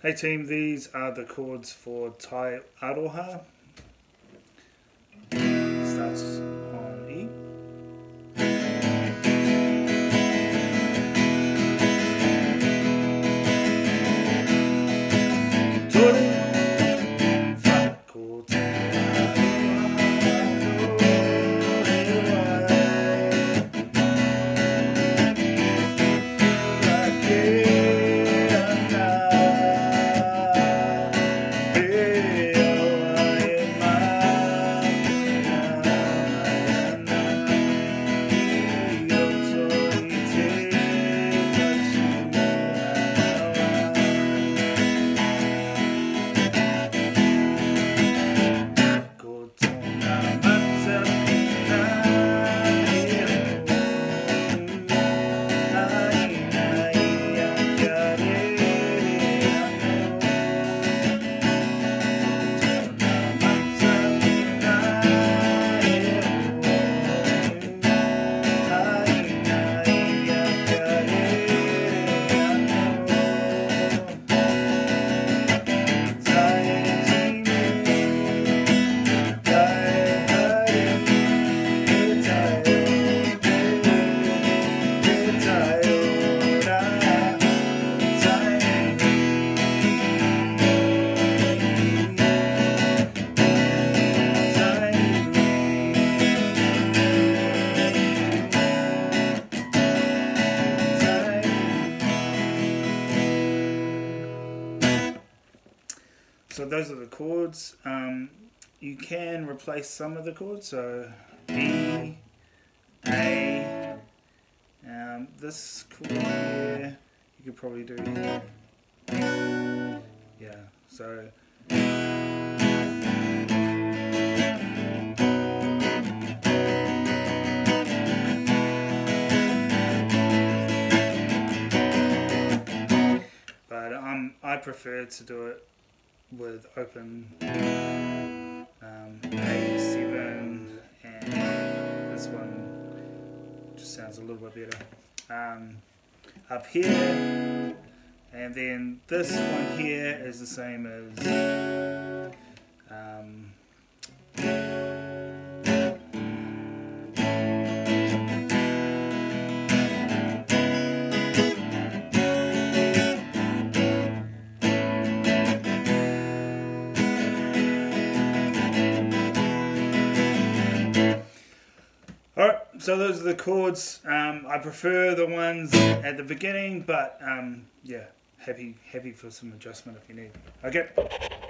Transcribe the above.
Hey team, these are the chords for Tai Aroha. Starts on E. So those are the chords. You can replace some of the chords, so E, A, this chord here, you could probably do here. Yeah, so but I prefer to do it with open A7, and this one just sounds a little bit better. Up here, and then this one here is the same as Alright, so those are the chords. I prefer the ones at the beginning, but yeah, happy for some adjustment if you need. Okay.